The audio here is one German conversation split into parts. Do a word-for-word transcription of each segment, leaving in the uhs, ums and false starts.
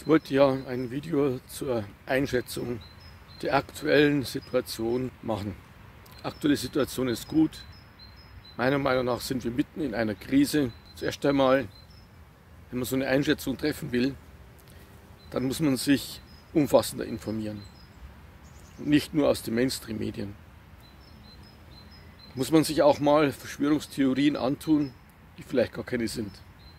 Ich wollte ja ein Video zur Einschätzung der aktuellen Situation machen. Die aktuelle Situation ist gut. Meiner Meinung nach sind wir mitten in einer Krise. Zuerst einmal, wenn man so eine Einschätzung treffen will, dann muss man sich umfassender informieren. Und nicht nur aus den Mainstream-Medien. Muss man sich auch mal Verschwörungstheorien antun, die vielleicht gar keine sind.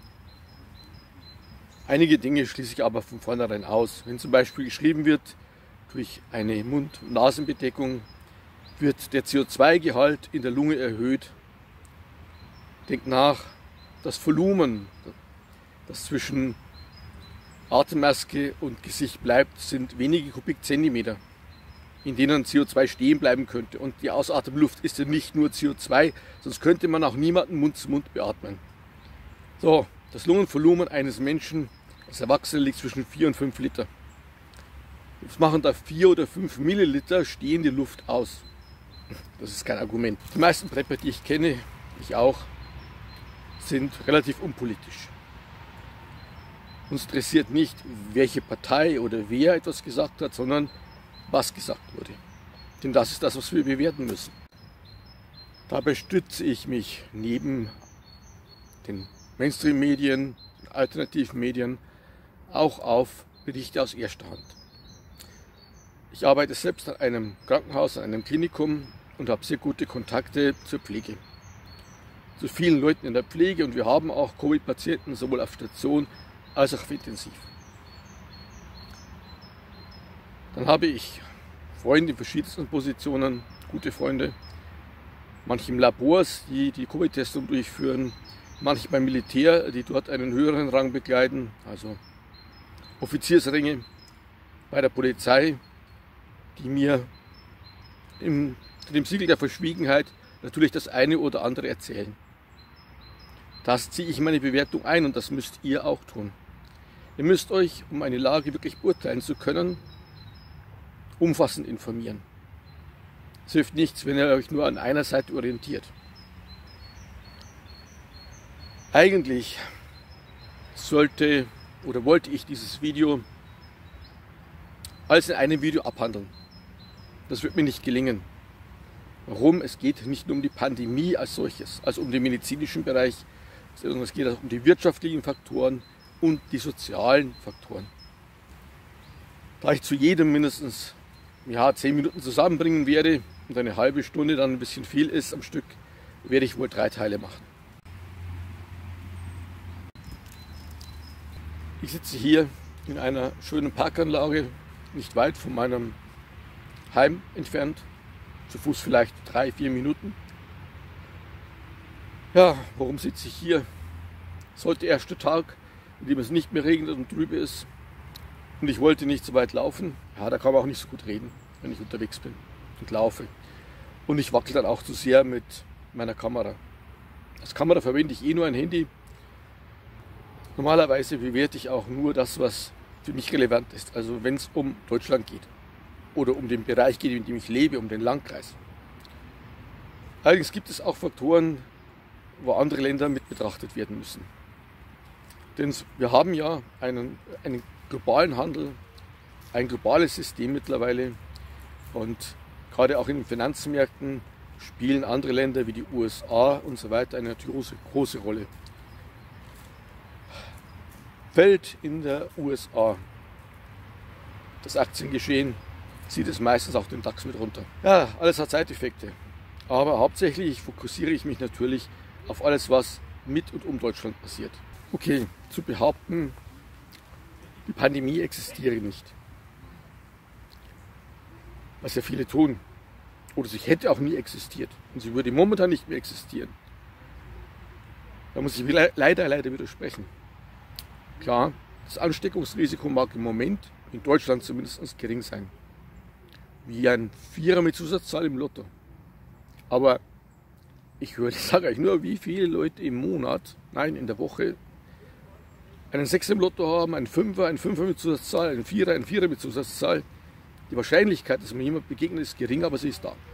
Einige Dinge schließe ich aber von vornherein aus. Wenn zum Beispiel geschrieben wird, durch eine Mund- und Nasenbedeckung wird der C O zwei Gehalt in der Lunge erhöht. Denkt nach, das Volumen, das zwischen Atemmaske und Gesicht bleibt, sind wenige Kubikzentimeter, in denen C O zwei stehen bleiben könnte. Und die Ausatemluft ist ja nicht nur C O zwei, sonst könnte man auch niemanden Mund zu Mund beatmen. So, das Lungenvolumen eines Menschen als Erwachsener liegt zwischen vier und fünf Liter. Jetzt machen da vier oder fünf Milliliter stehende Luft aus. Das ist kein Argument. Die meisten Prepper, die ich kenne, ich auch, sind relativ unpolitisch. Uns interessiert nicht, welche Partei oder wer etwas gesagt hat, sondern was gesagt wurde. Denn das ist das, was wir bewerten müssen. Dabei stütze ich mich neben den Mainstream-Medien, alternativen Medien, auch auf Berichte aus erster Hand. Ich arbeite selbst an einem Krankenhaus, an einem Klinikum und habe sehr gute Kontakte zur Pflege. Zu vielen Leuten in der Pflege, und wir haben auch Covid-Patienten sowohl auf Station als auch auf Intensiv. Dann habe ich Freunde in verschiedensten Positionen, gute Freunde, manche im Labors, die die Covid-Testung durchführen, manche beim Militär, die dort einen höheren Rang bekleiden, also Offiziersränge, bei der Polizei, die mir im, dem Siegel der Verschwiegenheit natürlich das eine oder andere erzählen. Das ziehe ich in meine Bewertung ein und das müsst ihr auch tun. Ihr müsst euch, um eine Lage wirklich beurteilen zu können, umfassend informieren. Es hilft nichts, wenn ihr euch nur an einer Seite orientiert. Eigentlich sollte oder wollte ich dieses Video alles in einem Video abhandeln. Das wird mir nicht gelingen. Warum? Es geht nicht nur um die Pandemie als solches, also um den medizinischen Bereich, sondern es geht auch um die wirtschaftlichen Faktoren und die sozialen Faktoren. Da ich zu jedem mindestens ja, zehn Minuten zusammenbringen werde und eine halbe Stunde dann ein bisschen viel ist am Stück, werde ich wohl drei Teile machen. Ich sitze hier in einer schönen Parkanlage, nicht weit von meinem Heim entfernt, zu Fuß vielleicht drei, vier Minuten. Ja, warum sitze ich hier? Es ist heute der erste Tag, in dem es nicht mehr regnet und trübe ist. Und ich wollte nicht so weit laufen. Ja, da kann man auch nicht so gut reden, wenn ich unterwegs bin und laufe. Und ich wackel dann auch zu sehr mit meiner Kamera. Als Kamera verwende ich eh nur ein Handy. Normalerweise bewerte ich auch nur das, was für mich relevant ist. Also wenn es um Deutschland geht oder um den Bereich geht, in dem ich lebe, um den Landkreis. Allerdings gibt es auch Faktoren, wo andere Länder mit betrachtet werden müssen. Denn wir haben ja einen, einen globalen Handel, ein globales System mittlerweile, und gerade auch in den Finanzmärkten spielen andere Länder wie die U S A und so weiter eine große, große Rolle. Fällt in der U S A das Aktiengeschehen, zieht es meistens auch den DAX mit runter. Ja, alles hat Seiteffekte, aber hauptsächlich fokussiere ich mich natürlich auf alles, was mit und um Deutschland passiert. Okay, zu behaupten, die Pandemie existiere nicht, was ja viele tun, oder sie hätte auch nie existiert und sie würde momentan nicht mehr existieren, da muss ich leider, leider widersprechen. Klar, das Ansteckungsrisiko mag im Moment in Deutschland zumindest gering sein, wie ein Vierer mit Zusatzzahl im Lotto. Aber ich höre, ich sage euch nur, wie viele Leute im Monat, nein, in der Woche, einen Sechser im Lotto haben, einen Fünfer, einen Fünfer mit Zusatzzahl, einen Vierer, einen Vierer mit Zusatzzahl. Die Wahrscheinlichkeit, dass mir jemand begegnet, ist gering, aber sie ist da.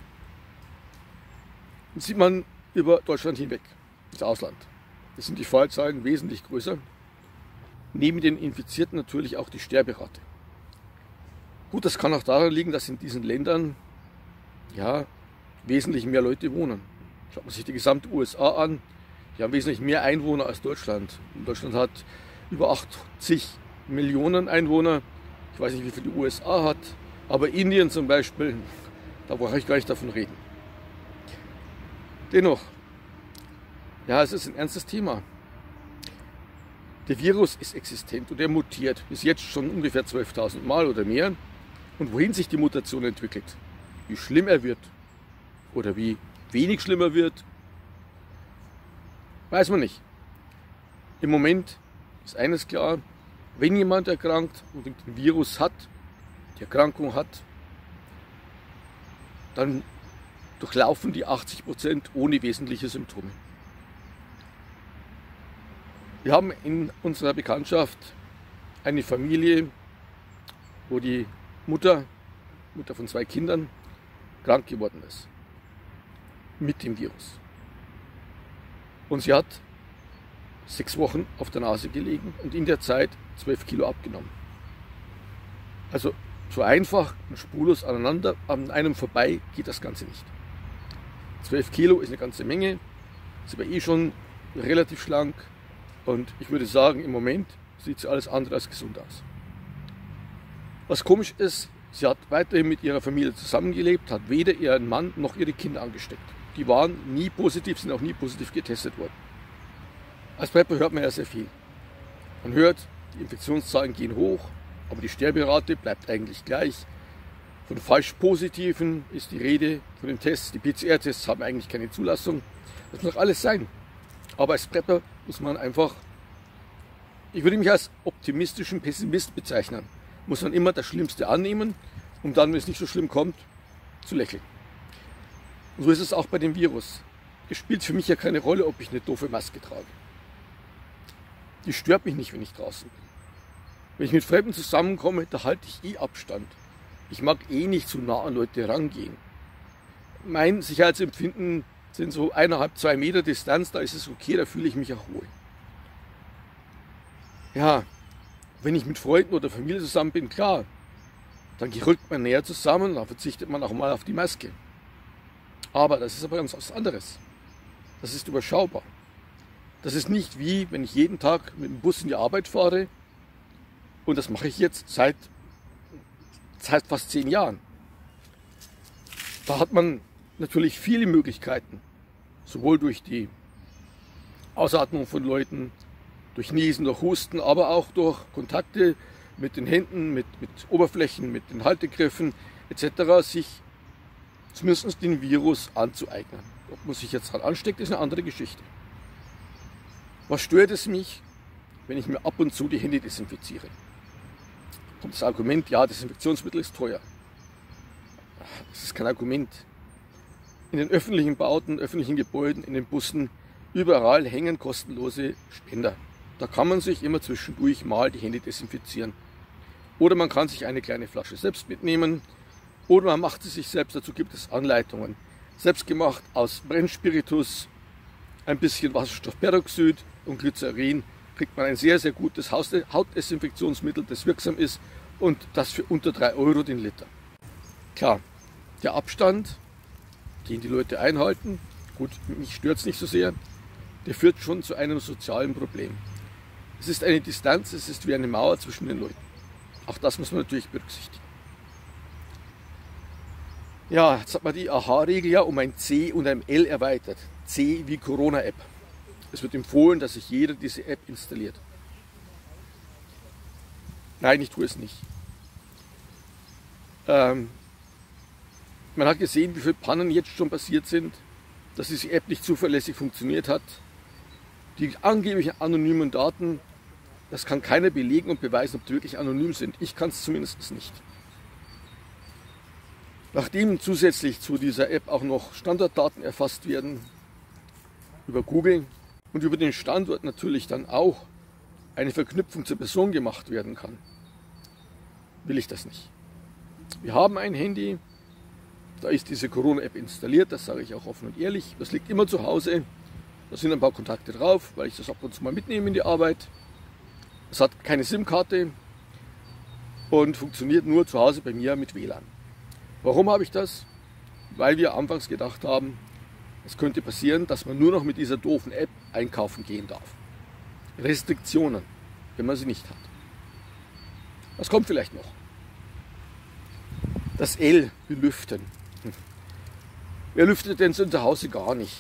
Und sieht man über Deutschland hinweg, ins Ausland. Da sind die Fallzahlen wesentlich größer. neben den Infizierten natürlich auch die Sterberate. Gut, das kann auch daran liegen, dass in diesen Ländern ja, wesentlich mehr Leute wohnen. Schaut man sich die gesamte U S A an, die haben wesentlich mehr Einwohner als Deutschland. Deutschland hat über achtzig Millionen Einwohner. Ich weiß nicht, wie viel die U S A hat, aber Indien zum Beispiel, da brauche ich gar nicht davon reden. Dennoch, ja, es ist ein ernstes Thema. Der Virus ist existent und er mutiert bis jetzt schon ungefähr zwölftausend Mal oder mehr. Und wohin sich die Mutation entwickelt, wie schlimm er wird oder wie wenig schlimmer wird, weiß man nicht. Im Moment ist eines klar, wenn jemand erkrankt und den Virus hat, die Erkrankung hat, dann durchlaufen die achtzig Prozent ohne wesentliche Symptome. Wir haben in unserer Bekanntschaft eine Familie, wo die Mutter, Mutter von zwei Kindern, krank geworden ist mit dem Virus. Und sie hat sechs Wochen auf der Nase gelegen und in der Zeit zwölf Kilo abgenommen. Also so einfach und spurlos aneinander, an einem vorbei geht das Ganze nicht. zwölf Kilo ist eine ganze Menge, sie war eh schon relativ schlank und ich würde sagen, im Moment sieht sie alles andere als gesund aus. Was komisch ist, sie hat weiterhin mit ihrer Familie zusammengelebt, hat weder ihren Mann noch ihre Kinder angesteckt. Die waren nie positiv, sind auch nie positiv getestet worden. Als Prepper hört man ja sehr viel. Man hört, die Infektionszahlen gehen hoch, aber die Sterberate bleibt eigentlich gleich. Von falsch Positiven ist die Rede, von den Tests, die P C R-Tests haben eigentlich keine Zulassung. Das muss doch alles sein. Aber als Prepper muss man einfach, ich würde mich als optimistischen Pessimist bezeichnen, muss man immer das Schlimmste annehmen, um dann, wenn es nicht so schlimm kommt, zu lächeln. Und so ist es auch bei dem Virus. Es spielt für mich ja keine Rolle, ob ich eine doofe Maske trage. Die stört mich nicht, wenn ich draußen bin. Wenn ich mit Fremden zusammenkomme, da halte ich eh Abstand. Ich mag eh nicht zu nah an Leute rangehen. Mein Sicherheitsempfinden sind so eineinhalb, zwei Meter Distanz, da ist es okay, da fühle ich mich auch wohl. Ja, wenn ich mit Freunden oder Familie zusammen bin, klar, dann rückt man näher zusammen, dann verzichtet man auch mal auf die Maske. Aber das ist aber ganz was anderes. Das ist überschaubar. Das ist nicht wie, wenn ich jeden Tag mit dem Bus in die Arbeit fahre, und das mache ich jetzt seit, seit fast zehn Jahren. Da hat man natürlich viele Möglichkeiten, sowohl durch die Ausatmung von Leuten, durch Niesen, durch Husten, aber auch durch Kontakte mit den Händen, mit, mit Oberflächen, mit den Haltegriffen et cetera, sich zumindest den Virus anzueignen. Ob man sich jetzt daran ansteckt, ist eine andere Geschichte. Was stört es mich, wenn ich mir ab und zu die Hände desinfiziere? Kommt das Argument, ja, Desinfektionsmittel ist teuer. Das ist kein Argument. In den öffentlichen Bauten, öffentlichen Gebäuden, in den Bussen, überall hängen kostenlose Spender. Da kann man sich immer zwischendurch mal die Hände desinfizieren. Oder man kann sich eine kleine Flasche selbst mitnehmen. Oder man macht sie sich selbst, dazu gibt es Anleitungen. Selbst gemacht aus Brennspiritus, ein bisschen Wasserstoffperoxid und Glycerin kriegt man ein sehr, sehr gutes Hautdesinfektionsmittel, das wirksam ist und das für unter drei Euro den Liter. Klar, der Abstand, den die Leute einhalten, gut, mich stört es nicht so sehr, der führt schon zu einem sozialen Problem. Es ist eine Distanz, es ist wie eine Mauer zwischen den Leuten. Auch das muss man natürlich berücksichtigen. Ja, jetzt hat man die A H-Regel ja um ein C und ein L erweitert. C wie Corona-App. Es wird empfohlen, dass sich jeder diese App installiert. Nein, ich tue es nicht. Ähm, man hat gesehen, wie viele Pannen jetzt schon passiert sind, dass diese App nicht zuverlässig funktioniert hat. Die angeblichen anonymen Daten, das kann keiner belegen und beweisen, ob die wirklich anonym sind. Ich kann es zumindest nicht. Nachdem zusätzlich zu dieser App auch noch Standortdaten erfasst werden, über Google und über den Standort natürlich dann auch eine Verknüpfung zur Person gemacht werden kann, will ich das nicht. Wir haben ein Handy, da ist diese Corona-App installiert, das sage ich auch offen und ehrlich. Das liegt immer zu Hause, da sind ein paar Kontakte drauf, weil ich das ab und zu mal mitnehme in die Arbeit. Es hat keine SIM-Karte und funktioniert nur zu Hause bei mir mit W L A N. Warum habe ich das? Weil wir anfangs gedacht haben, es könnte passieren, dass man nur noch mit dieser doofen App einkaufen gehen darf. Restriktionen, wenn man sie nicht hat. Was kommt vielleicht noch? Das L, wir lüften. Hm. Wer lüftet denn zu Hause gar nicht?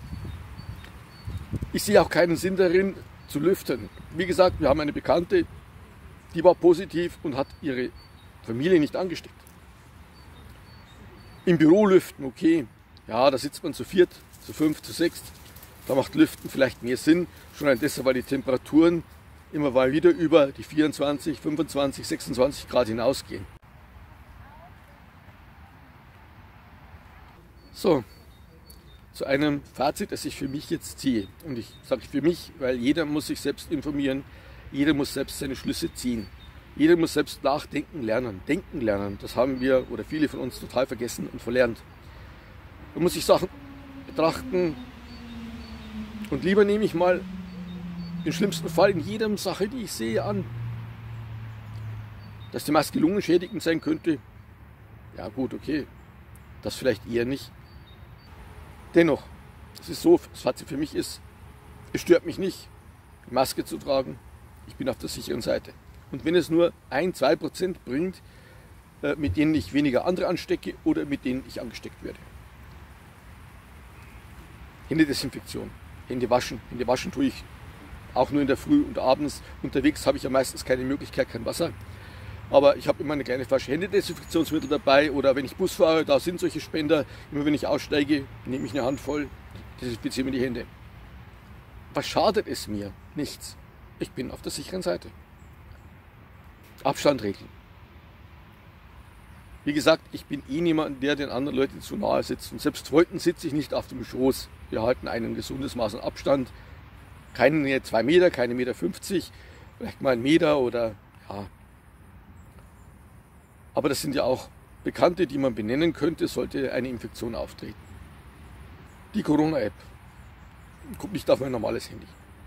Ich sehe auch keinen Sinn darin, zu lüften. Wie gesagt, wir haben eine Bekannte, die war positiv und hat ihre Familie nicht angesteckt. Im Büro lüften, okay. Ja, da sitzt man zu viert, zu fünf, zu sechs. Da macht Lüften vielleicht mehr Sinn. Schon allein deshalb, weil die Temperaturen immer mal wieder über die vierundzwanzig, fünfundzwanzig, sechsundzwanzig Grad hinausgehen. So, zu einem Fazit, das ich für mich jetzt ziehe. Und ich sage für mich, weil jeder muss sich selbst informieren, jeder muss selbst seine Schlüsse ziehen. Jeder muss selbst nachdenken lernen, denken lernen. Das haben wir oder viele von uns total vergessen und verlernt. Man muss sich Sachen betrachten und lieber nehme ich mal im schlimmsten Fall in jeder Sache, die ich sehe, an, dass die Maske lungenschädigend sein könnte. Ja gut, okay, das vielleicht eher nicht. Dennoch, es ist so, das Fazit für mich ist, es stört mich nicht, die Maske zu tragen. Ich bin auf der sicheren Seite. Und wenn es nur ein, zwei Prozent bringt, mit denen ich weniger andere anstecke oder mit denen ich angesteckt werde. Händedesinfektion, Hände waschen. Hände waschen tue ich auch nur in der Früh und abends. Unterwegs habe ich ja meistens keine Möglichkeit, kein Wasser. Aber ich habe immer eine kleine Flasche Händedesinfektionsmittel dabei oder wenn ich Bus fahre, da sind solche Spender. Immer wenn ich aussteige, nehme ich eine Handvoll, desinfiziere mir die Hände. Was schadet es mir? Nichts. Ich bin auf der sicheren Seite. Abstand regeln. Wie gesagt, ich bin eh niemand, der den anderen Leuten zu nahe sitzt. Und selbst Freunden sitze ich nicht auf dem Schoß. Wir halten ein gesundes Maß an Abstand. Keine zwei Meter, keine Meter fünfzig, vielleicht mal ein Meter oder ja. Aber das sind ja auch Bekannte, die man benennen könnte, sollte eine Infektion auftreten. Die Corona-App. Guckt nicht auf mein normales Handy.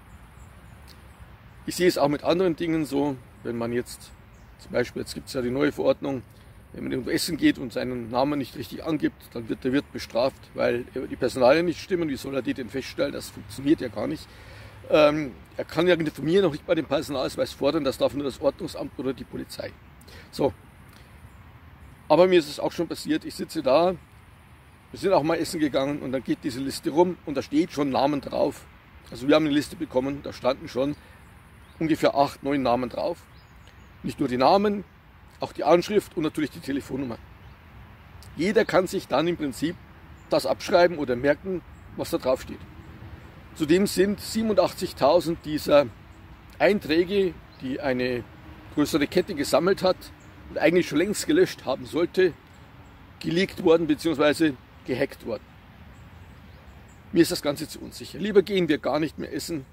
Ich sehe es auch mit anderen Dingen so, wenn man jetzt, zum Beispiel, jetzt gibt es ja die neue Verordnung, wenn man irgendwo essen geht und seinen Namen nicht richtig angibt, dann wird der Wirt bestraft, weil die Personalien nicht stimmen. Wie soll er die denn feststellen? Das funktioniert ja gar nicht. Ähm, er kann ja von mir noch nicht bei dem Personalausweis fordern, das darf nur das Ordnungsamt oder die Polizei. So. Aber mir ist es auch schon passiert, ich sitze da, wir sind auch mal essen gegangen und dann geht diese Liste rum und da steht schon Namen drauf. Also wir haben eine Liste bekommen, da standen schon ungefähr acht, neun Namen drauf. Nicht nur die Namen, auch die Anschrift und natürlich die Telefonnummer. Jeder kann sich dann im Prinzip das abschreiben oder merken, was da drauf steht. Zudem sind siebenundachtzigtausend dieser Einträge, die eine größere Kette gesammelt hat und eigentlich schon längst gelöscht haben sollte, geleakt worden bzw. gehackt worden. Mir ist das Ganze zu unsicher. Lieber gehen wir gar nicht mehr essen,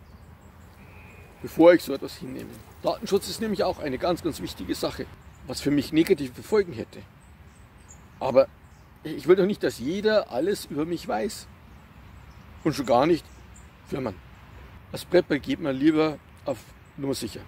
bevor ich so etwas hinnehme. Datenschutz ist nämlich auch eine ganz, ganz wichtige Sache, was für mich negative Folgen hätte. Aber ich will doch nicht, dass jeder alles über mich weiß. Und schon gar nicht Firmen. Als Prepper geht man lieber auf Nummer sicher.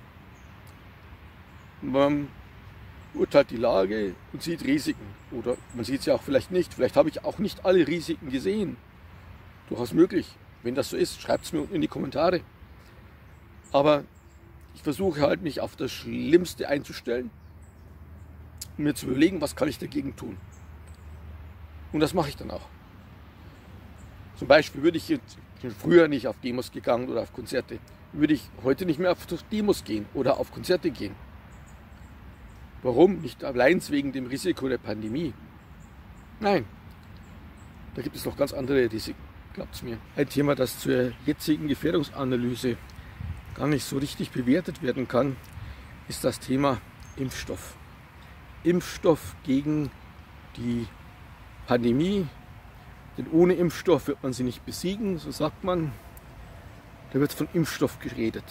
Man urteilt die Lage und sieht Risiken. Oder man sieht sie auch vielleicht nicht. Vielleicht habe ich auch nicht alle Risiken gesehen. Durchaus möglich. Wenn das so ist, schreibt es mir unten in die Kommentare. Aber ich versuche halt, mich auf das Schlimmste einzustellen und mir zu überlegen, was kann ich dagegen tun. Und das mache ich dann auch. Zum Beispiel würde ich jetzt früher nicht auf Demos gegangen oder auf Konzerte, würde ich heute nicht mehr auf Demos gehen oder auf Konzerte gehen. Warum? Nicht allein wegen dem Risiko der Pandemie. Nein, da gibt es noch ganz andere Risiken, glaubt es mir. Ein Thema, das zur jetzigen Gefährdungsanalyse gar nicht so richtig bewertet werden kann, ist das Thema Impfstoff. Impfstoff gegen die Pandemie, denn ohne Impfstoff wird man sie nicht besiegen, so sagt man. Da wird von Impfstoff geredet.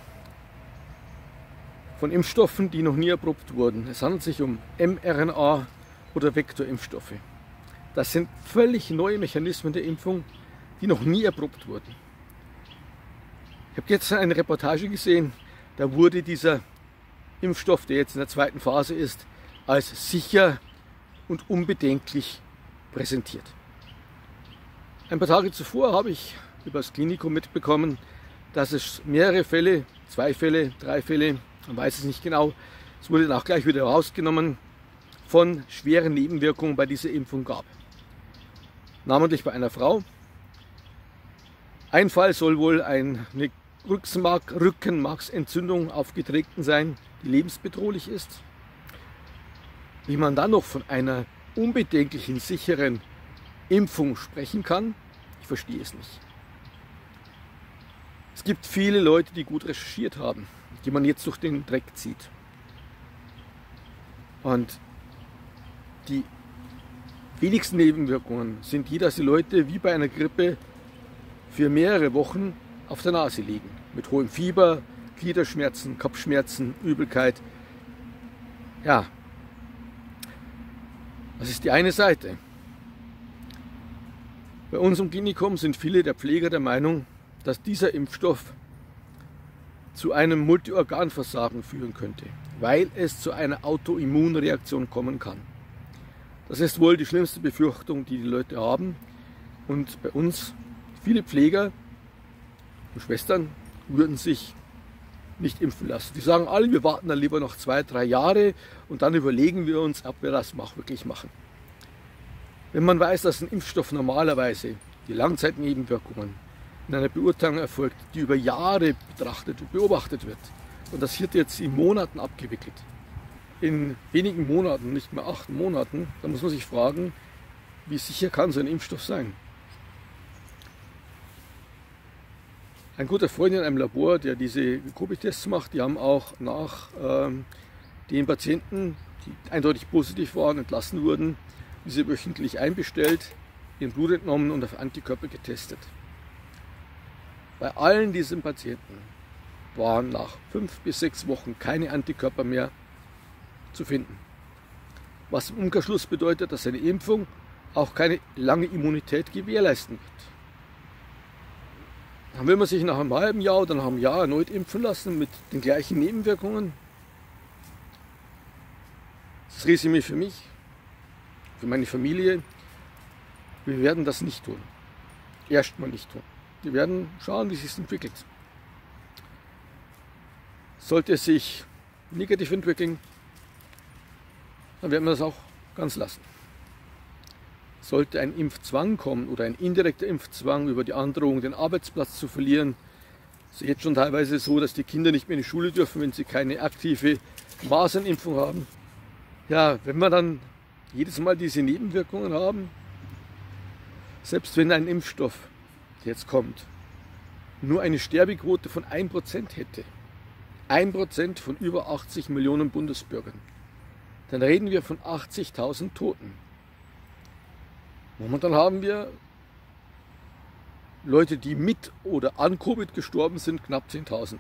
Von Impfstoffen, die noch nie erprobt wurden. Es handelt sich um mRNA- oder Vektorimpfstoffe. Das sind völlig neue Mechanismen der Impfung, die noch nie erprobt wurden. Ich habe gestern eine Reportage gesehen, da wurde dieser Impfstoff, der jetzt in der zweiten Phase ist, als sicher und unbedenklich präsentiert. Ein paar Tage zuvor habe ich über das Klinikum mitbekommen, dass es mehrere Fälle, zwei Fälle, drei Fälle, man weiß es nicht genau, es wurde dann auch gleich wieder rausgenommen, von schweren Nebenwirkungen bei dieser Impfung gab. Namentlich bei einer Frau. Ein Fall soll wohl eine Rückenmark, Rückenmarksentzündung aufgetreten sein, die lebensbedrohlich ist. Wie man dann noch von einer unbedenklichen, sicheren Impfung sprechen kann, ich verstehe es nicht. Es gibt viele Leute, die gut recherchiert haben, die man jetzt durch den Dreck zieht. Und die wenigsten Nebenwirkungen sind die, dass die Leute wie bei einer Grippe für mehrere Wochen auf der Nase liegen. Mit hohem Fieber, Gliederschmerzen, Kopfschmerzen, Übelkeit. Ja, das ist die eine Seite. Bei uns im Klinikum sind viele der Pfleger der Meinung, dass dieser Impfstoff zu einem Multiorganversagen führen könnte, weil es zu einer Autoimmunreaktion kommen kann. Das ist wohl die schlimmste Befürchtung, die die Leute haben. Und bei uns, viele Pfleger und Schwestern würden sich nicht impfen lassen. Die sagen alle, wir warten dann lieber noch zwei, drei Jahre und dann überlegen wir uns, ob wir das wirklich machen. Wenn man weiß, dass ein Impfstoff normalerweise die Langzeitnebenwirkungen in einer Beurteilung erfolgt, die über Jahre betrachtet und beobachtet wird, und das wird jetzt in Monaten abgewickelt, in wenigen Monaten, nicht mehr acht Monaten, dann muss man sich fragen, wie sicher kann so ein Impfstoff sein? Ein guter Freund in einem Labor, der diese Covid-Tests macht, die haben auch nach ähm, den Patienten, die eindeutig positiv waren, entlassen wurden, diese wöchentlich einbestellt, ihren Blut entnommen und auf Antikörper getestet. Bei allen diesen Patienten waren nach fünf bis sechs Wochen keine Antikörper mehr zu finden. Was im Umkehrschluss bedeutet, dass eine Impfung auch keine lange Immunität gewährleisten wird. Dann will man sich nach einem halben Jahr oder nach einem Jahr erneut impfen lassen mit den gleichen Nebenwirkungen. Das Resümee für mich, für meine Familie, wir werden das nicht tun. Erstmal nicht tun. Wir werden schauen, wie es sich entwickelt. Sollte es sich negativ entwickeln, dann werden wir das auch ganz lassen. Sollte ein Impfzwang kommen oder ein indirekter Impfzwang über die Androhung, den Arbeitsplatz zu verlieren, ist es jetzt schon teilweise so, dass die Kinder nicht mehr in die Schule dürfen, wenn sie keine aktive Masernimpfung haben. Ja, wenn wir dann jedes Mal diese Nebenwirkungen haben, selbst wenn ein Impfstoff, der jetzt kommt, nur eine Sterbequote von ein Prozent hätte, ein Prozent von über achtzig Millionen Bundesbürgern, dann reden wir von achtzigtausend Toten. Momentan haben wir Leute, die mit oder an Covid gestorben sind, knapp zehntausend.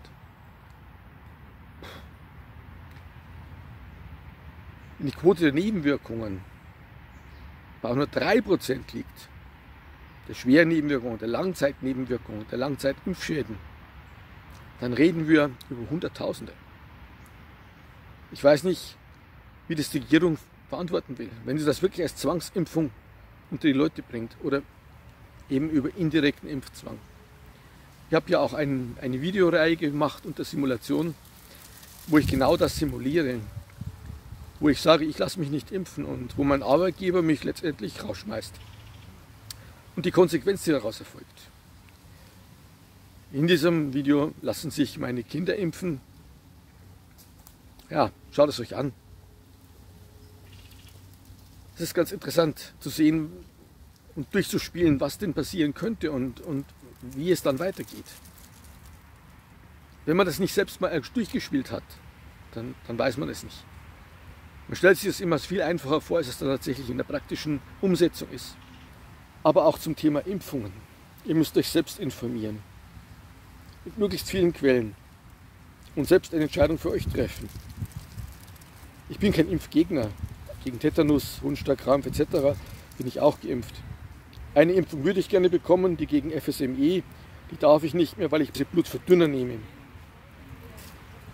Wenn die Quote der Nebenwirkungen bei nur drei Prozent liegt, der schweren Nebenwirkungen, der Langzeitnebenwirkungen, der Langzeitimpfschäden, dann reden wir über Hunderttausende. Ich weiß nicht, wie das die Regierung verantworten will, wenn sie das wirklich als Zwangsimpfung unter die Leute bringt oder eben über indirekten Impfzwang. Ich habe ja auch ein, eine Videoreihe gemacht unter Simulation, wo ich genau das simuliere, wo ich sage, ich lasse mich nicht impfen und wo mein Arbeitgeber mich letztendlich rausschmeißt. Und die Konsequenz, die daraus erfolgt. In diesem Video lassen sich meine Kinder impfen. Ja, schaut es euch an. Es ist ganz interessant zu sehen und durchzuspielen, was denn passieren könnte und, und wie es dann weitergeht. Wenn man das nicht selbst mal durchgespielt hat, dann, dann weiß man es nicht. Man stellt sich das immer viel einfacher vor, als es dann tatsächlich in der praktischen Umsetzung ist. Aber auch zum Thema Impfungen. Ihr müsst euch selbst informieren. Mit möglichst vielen Quellen. Und selbst eine Entscheidung für euch treffen. Ich bin kein Impfgegner. Gegen Tetanus, Hundstarkrampf et cetera bin ich auch geimpft. Eine Impfung würde ich gerne bekommen, die gegen F S M E. Die darf ich nicht mehr, weil ich diese Blutverdünner nehme.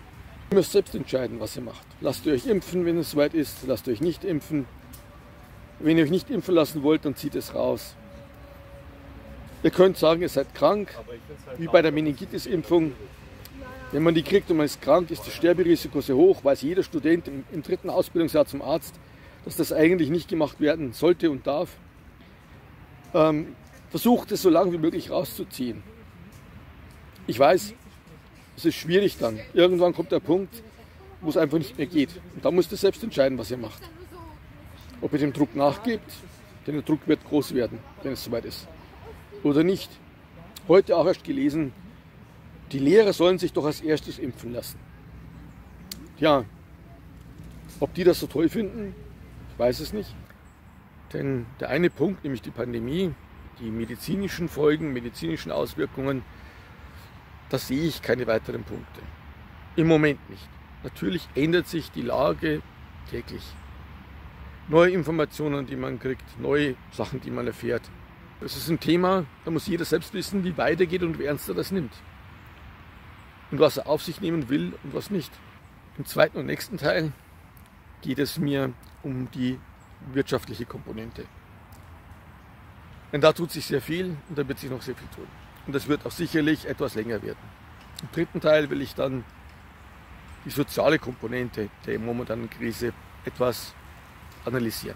Ihr müsst selbst entscheiden, was ihr macht. Lasst ihr euch impfen, wenn es soweit ist, lasst ihr euch nicht impfen. Wenn ihr euch nicht impfen lassen wollt, dann zieht es raus. Ihr könnt sagen, ihr seid krank, wie bei der Meningitis-Impfung. Wenn man die kriegt und man ist krank, ist das Sterberisiko sehr hoch, weiß jeder Student im, im dritten Ausbildungsjahr zum Arzt, dass das eigentlich nicht gemacht werden sollte und darf. Ähm, versucht es so lange wie möglich rauszuziehen. Ich weiß, es ist schwierig dann. Irgendwann kommt der Punkt, wo es einfach nicht mehr geht. Und da müsst ihr selbst entscheiden, was ihr macht. Ob ihr dem Druck nachgebt, denn der Druck wird groß werden, wenn es soweit ist. Oder nicht. Heute auch erst gelesen, die Lehrer sollen sich doch als erstes impfen lassen. Ja, ob die das so toll finden, ich weiß es nicht. Denn der eine Punkt, nämlich die Pandemie, die medizinischen Folgen, medizinischen Auswirkungen, da sehe ich keine weiteren Punkte. Im Moment nicht. Natürlich ändert sich die Lage täglich. Neue Informationen, die man kriegt, neue Sachen, die man erfährt. Das ist ein Thema, da muss jeder selbst wissen, wie weitergeht und wie ernst er das nimmt. Und was er auf sich nehmen will und was nicht. Im zweiten und nächsten Teil geht es mir um die wirtschaftliche Komponente. Denn da tut sich sehr viel und da wird sich noch sehr viel tun. Und das wird auch sicherlich etwas länger werden. Im dritten Teil will ich dann die soziale Komponente der momentanen Krise etwas analysieren.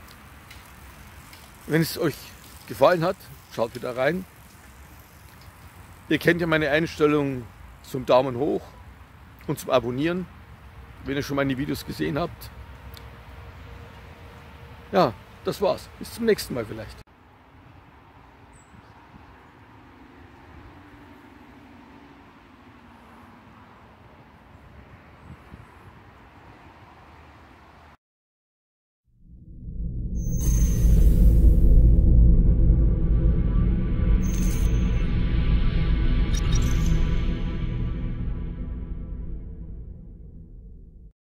Wenn es euch gefallen hat, schaut wieder rein. Ihr kennt ja meine Einstellung zum Daumen hoch und zum Abonnieren, wenn ihr schon meine Videos gesehen habt. Ja, das war's. Bis zum nächsten Mal vielleicht.